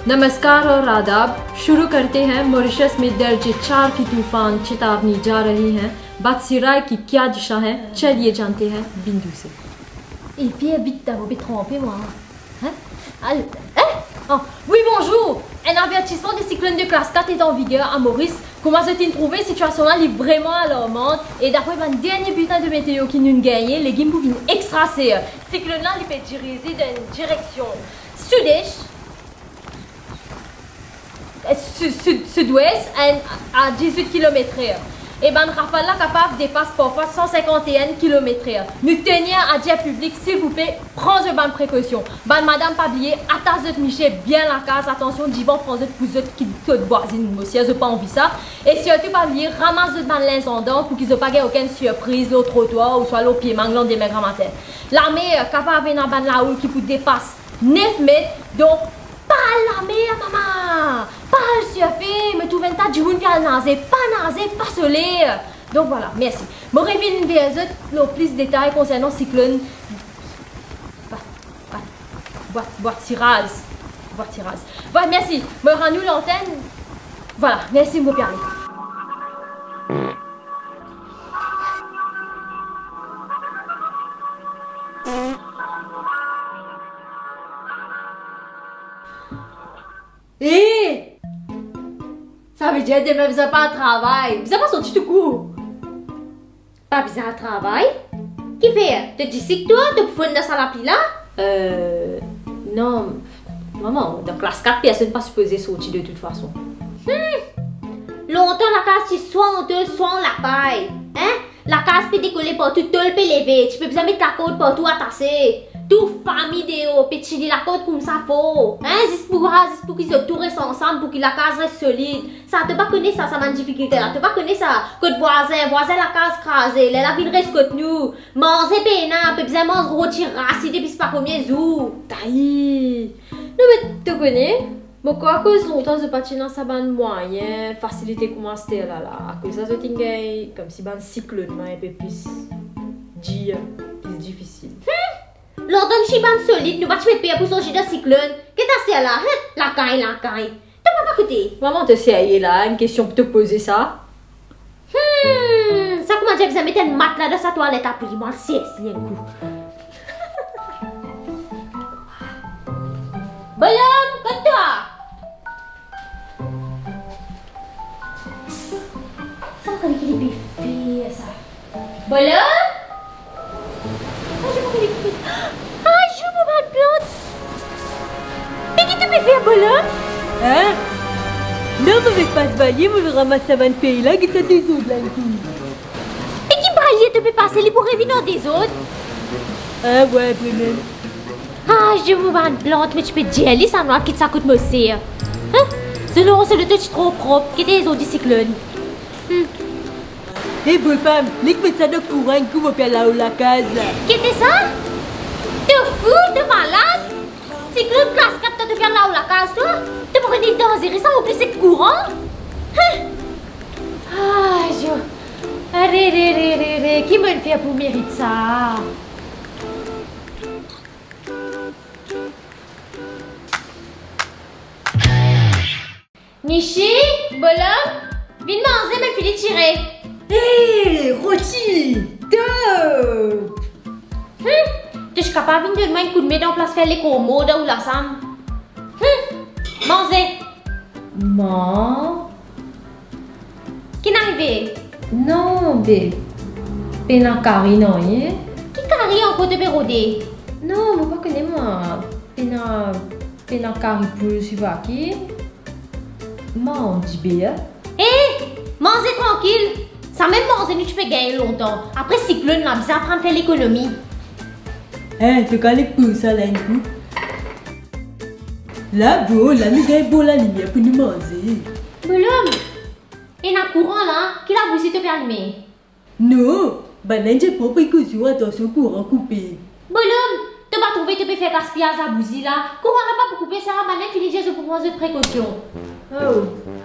नमस्कार और आदाब। शुरू करते हैं। मॉरिशस में दर्जे 4 की तूफान चेतावनी जा रही है। बदसिराय की क्या दिशा है, चलिए जानते हैं बिंदु से। Et viens vite, t'as trompé moi. Hein? Oh, oui, bonjour! Un avertissement des cyclones de classe 4 est en vigueur à Maurice. Comment s'est-il trouvé? Situation-là est vraiment alarmante. Et d'après mon dernier bulletin de météo qui nous a gagné, les gimbous viennent extracer. Cyclone-là, il peut diriger dans une direction sud-est, sud-ouest à 18 km/h. Et ben rafale là capable dépasse parfois 151 km/h. Nous tenons à dire public, s'il vous plaît, prenez bonne précaution. Ben madame pas oublier, attachez Michel bien la case, attention, d'Yvan prends pour vous qui toute voisine, monsieur, j'ai pas envie ça. Et surtout pas oublier, ramassez dans les endroits pour qu'ils n'aient pas aucune surprise au trottoir ou soit au pied manglant des maigres matin. L'armée capable de venir la houle qui vous dépasse 9 mètres, donc pas la mer, maman! Pas le surfer, mais tout le temps, du monde qui a nasé, pas soleil. Donc voilà, merci. Je reviens vers le plus de détails concernant le cyclone. Boîte tirage. Voilà, merci. Je rends nous l'antenne. Voilà, merci de me parler. Hé! Ça veut dire que demain, vous n'avez pas de travail. Vous n'avez pas sorti tout court. Pas besoin de travail? Qui fait? Tu dis que toi, tu peux faire dans la pile là? Non. Maman, dans classe 4, personne n'est pas supposé sortir de toute façon. Longtemps, la case, tu soit en la paille. Hein? La case peut décoller partout, tout peut lever. Tu peux besoin mettre la côte partout attaché. Tout famille de peut tirer la côte comme ça faut. Hein? Juste pour qu'ils se tournent ensemble, pour que la case reste solide. Ça, tu pas connais ça, ça m'a une difficulté là. Tu pas connais ça. Côte voisin, la case crasée. La ville reste côte nous. Manger pénal, peut besoin manger rôti racine depuis pas combien de jours. Taï. Non mais tu connais? Bon, à cause longtemps de patinage, ça ban moyen, facilité comment c'était là. À cause ça, je tingue comme si ban cyclone, un peu plus difficile. Longtemps que je suis solide, nous va te payer pour sortir de cyclone. Qu'est-ce que c'est là? La caille. T'as pas écouté? Maman, te sérieux là, une question pour te poser ça. Ça comment dire que vous mettez une matelas dans sa toilette après moi, c'est un coup. Bonhomme, comme toi. Ça va qu'il est fait ça. Bonhomme? Je me bats de plante. Mais qui te fait faire, bonhomme? Hein? Non, je vais pas se balayer, je vais ramasser un pays là qui t'a des autres là. Et qui balayer te fait passer les pour revenir des autres? Ah ouais, vraiment. Je me bats de plante, mais tu peux dire, les ça noir qui ça coûte me serre. Hein? C'est le touch trop propre, qui était les autres cyclones. Hé, bonne femme, les médecins de courant qui vont faire là-haut la case là. Qu'est-ce que c'est ça? T'es fou, t'es malade? Cyclone classe 4, t'as te faire là-haut la case, toi? T'es pour une danser, ça, au plus c'est courant? Qui me le fait pour mériter ça? Nichi, Bolhomme, viens manger, mais filet tiré. Hé, rôti, top. Tu es capable de donner un coup de main dans place faire les commodes ou la sam. Mangez. Maman. Qui n'est arrivé? Non, bé. Pena Kari, non, yé? Qui carry encore de bérodé? Non, je ne connais pas. Pena Kari pour suivre qui? Maman, on dit bé. Mangez tranquille. Ça même manger, tu peux gagner longtemps. Après cyclone, on a besoin de faire l'économie. Tu connais pour ça là, un coup? Là, bon, là, nous gagnons bon la lumière pour nous manger. Bolhomme, il y a un courant là, qui l'a bousillé te permet? Non, j'ai pas précaution, attention, courant coupé. Bolhomme, tu vas trouver, tu peux faire gaspillage à bousiller là. Courant n'a pas pour couper, ça va maintenant finir juste pour prendre de précaution. Oh.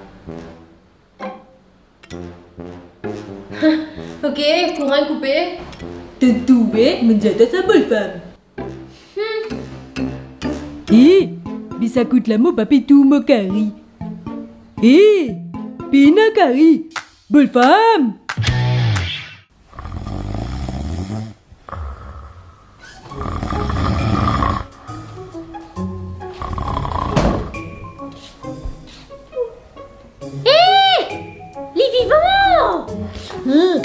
Ok, courant coupé. T'as trouvé, mais j'ai ta bonne femme. puis ça coûte la mon papi tout mon cari. Hé, pina cari, bonne femme. Les vivants! Hein?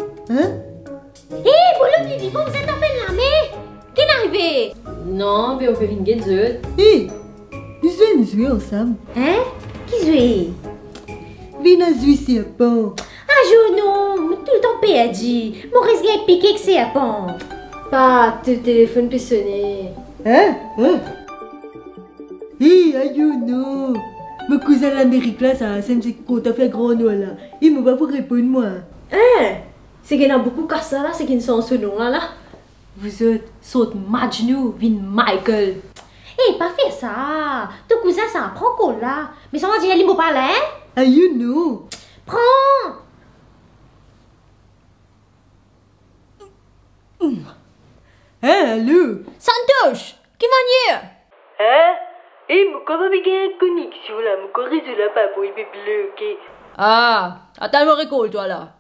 Hé, Bolo, les vivants, vous êtes en peine là, mais qu'est-ce qui est arrivé? Non, mais on peut venir gagner. Hé, nous jouer ensemble. Hein? Qui jouait? Viens jouer serpent. Ah, je non, tout le temps perdu. Mon risque est piqué que c'est à pan. Pas te téléphone peut sonner. Hein? Hé, aïe non. Mon cousin l'Amérique là, ça me dit qu'on t'a fait grand noir là. Il me va vous répondre moi. Hein? C'est qu'il y en a beaucoup comme ça là, c'est qu'ils sont ce nom là. Vous autres, saute Majnou, vin Michael. Hé, pas faire ça. Ton cousin, ça prend quoi là? Mais ça va dire les mots par là, hein? Aïe non. Prends! Hein, allô? Santosh! Qui manière? Hein? Eh, mon corps avec une connexion là, mon corps est là pas pour il est bloqué. Ah, attends, me récolte toi là.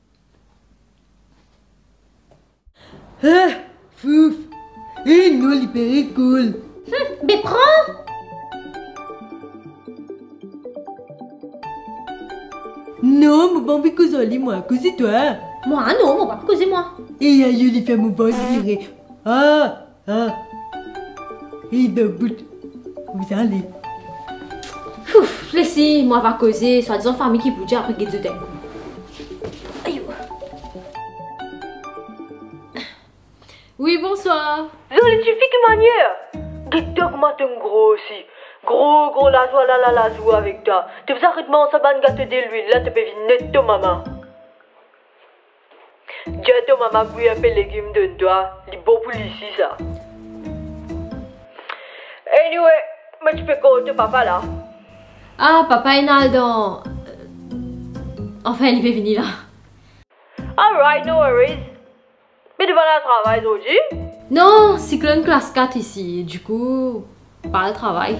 Ah, fouf. Eh, non, libéré cool. Mais prends! Non, mon bon que zoli moi, que c'est toi. Moi, non, mon papa, causez-moi. Et aïe, il fait mon bon viré. Ah. Et debout. Vous allez. Ouf, laissez, moi va causer, soit disant famille qui bouge après guide de tête. Aïe. Oui, bonsoir. Zoli, tu fais que manière. Guide-toi comment t'es gros aussi. Gros, la joie avec toi. Tu fais arrêtement ça ban gâteau de l'huile, là tu peux venir net ton maman. Dis à ton maman que un peu de légumes de toi. Il est bon pour ici ça. Anyway, mais tu fais quoi ton papa là? Ah, papa est dans... Enfin, il peut venir là. Alright, no worries. Mais tu vas aller au travail aujourd'hui? Non, cyclone classe 4 ici, du coup, pas le travail.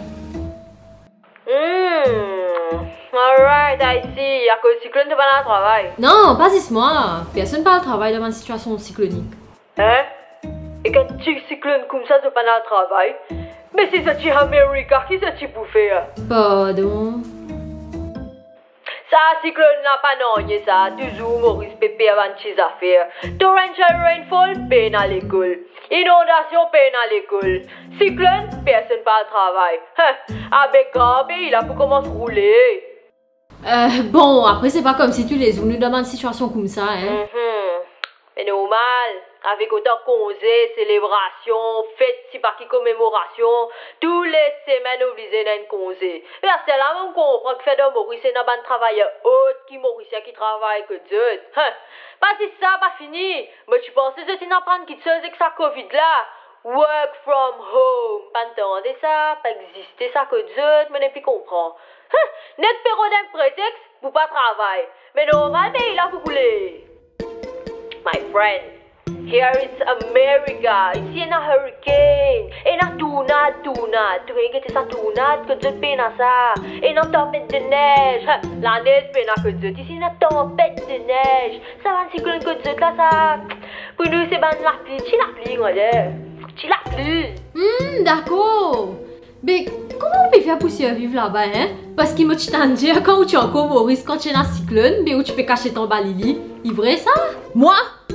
Alright, I see. À cause du cyclone, tu vas aller au travail. Non, pas ce moi. Personne pas le travail dans une situation cyclonique. Hein? Et quand tu cyclone comme ça, tu vas aller au travail? Mais c'est ça, tu es américain, qui ça tu peux faire? Pardon. Ça, cyclone n'a pas non, ça. Toujours Maurice Pépé avant de affaires. Torrential rainfall, peine à l'école. Inondation, peine à l'école. Cyclone, personne pas au travail. Avec Gambé, il a pour commencer à rouler. Bon, après, c'est pas comme si tu les nous dans une situation comme ça, hein. Mais normal. Avec autant de congés, célébrations, fêtes, si pas qui commémoration, tous les semaines obligés d'un congé. Et c'est là même qu'on comprend que fait de Maurice et n'a pas de travail autre qui Maurice qui travaille que d'autres. Pas si ça, pas fini. Mais tu penses que tu n'apprends qu'il se avec sa Covid là? Work from home. Pas entendre ça, pas exister ça que d'autres, mais n'est plus comprendre. Net période d'un prétexte pour pas travailler. Mais normal, mais il a pour couler. My friend. Here is America. Ici, il y a un hurricane. Et il y a tournade. Tu regardes cette tournade que tu peines à ça. Et il y a une tempête de neige. La neige peine à que tu. Ici, il y a une tempête de neige. Ça va un cyclone que tu là, ça. Pour nous, c'est ben la pluie. Tu la pluie, regarde. Tu la pluie. D'accord. Mais comment on peut faire pour survivre là-bas, hein? Parce qu'il m'a dit dire quand tu es encore Maurice, quand tu es dans un cyclone, mais où tu peux cacher ton balili. Il vrai ça? Moi?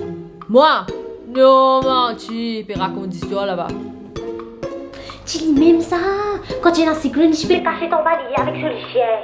Non, tu peux raconter l'histoire là-bas. Tu dis même ça. Quand tu es dans le cyclone, je peux cacher ton balai avec ce chien.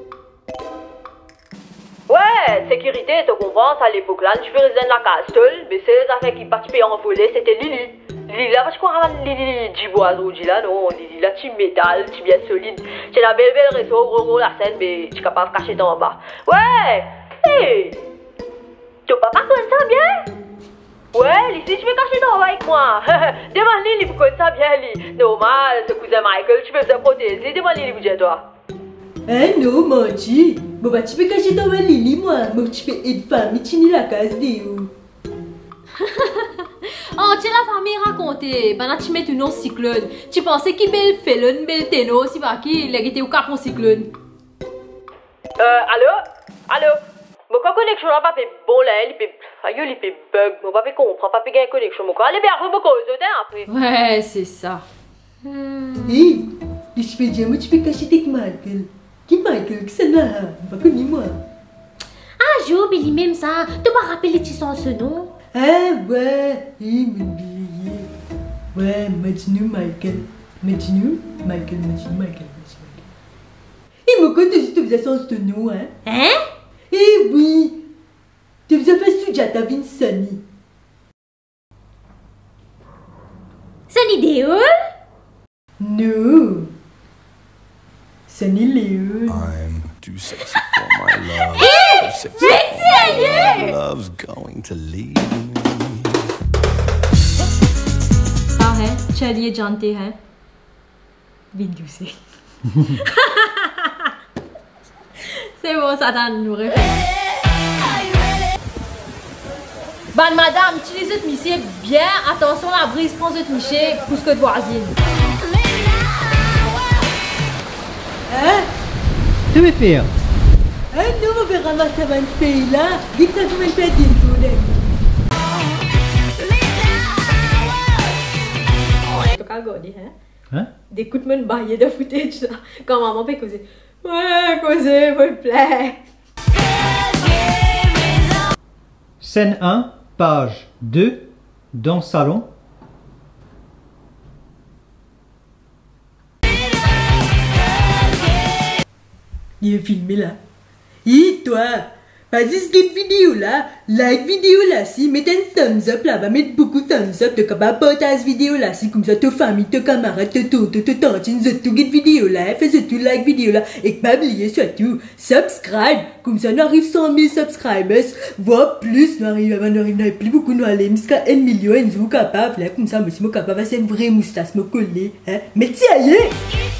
Ouais, sécurité, tu comprends, à l'époque là, tu peux rester dans la castle, mais c'est les affaires qui participaient en voler, c'était Lily. Lily là, je crois que Lily du bois aujourd'hui là, non, Lily là, tu métal, tu bien solide. Tu la belle réseau, gros la scène, mais tu es capable de cacher ton en bas. Ouais, hey, ton papa connaît ça bien? Ouais, ici, tu veux cacher ton avec moi. Demande Lily, vous connaissez ça bien, Lily. Normal, ce cousin Michael, tu peux te protéger. Demande Lily, vous dites toi. Eh non, Manchi. Bon, bah, tu peux cacher ton Lily, moi. Moi, tu peux être femme, tu n'es la case de où. Oh, tu la famille raconté. Ben, tu mets une autre cyclone. Tu pensais qu'il belle felon, belle téno, si pas qui, il a été au cap en cyclone. Allô? Mon connexion n'a pas fait bon là, il fait bug, mon pas fait comprendre, pas fait gagner connexion, mon allez bien, vous me causez après. Ouais, c'est ça. Hé, je fais dire, moi tu peux cacher avec Michael. Qui Michael? Qui c'est là? Pas connu moi. Ah, j'ai oublié même ça. Tu m'as rappelé tu sens ce nom? Ah ouais, il m'a oublié. Ouais, maintenant Michael. Michael. Il me compte juste que vous avez ce nom, hein? Hein? Eh oui! Tu vous as fait Sujata Vincent. Sunny Deol? Non. Sunny Leon. I'm too sexy for my love. Too sexy for my love's going to leave me. Ah, hein? Charlie et Janté, hein? Vite douce. C'est bon, ça donne nous refait. Ban madame, utilisez votre missier bien. Attention, la brise prend votre missier plus que de voisine. Hein? Tu veux faire? Ah non, on va ramasser ma fille là. Dites que vous me faites une journée. Tu peux regarder, hein? Hein? Des coups de main baillés de footage là. Quand maman peut causer. Ouais, causer, me plaît. Scène 1, page 2, dans salon. Il est filmé là. Et toi, vas-y skip vidéo là, like vidéo là, si, mets un thumbs up là, va mettre beaucoup thumbs up, t'es capable de partager vidéo là, si, comme ça, ta famille, tes camarades, tes tantes, tes tantines, tout get vidéo là, fais tout like vidéo là, et que pas oublier surtout, subscribe, comme ça, nous arrive 100 000 subscribers, voire plus, nous arrive plus beaucoup, nous allons jusqu'à 1 million, nous sommes capables là, comme ça, moi, si moi capable, c'est une vraie moustache, me coller, hein, mais tiens,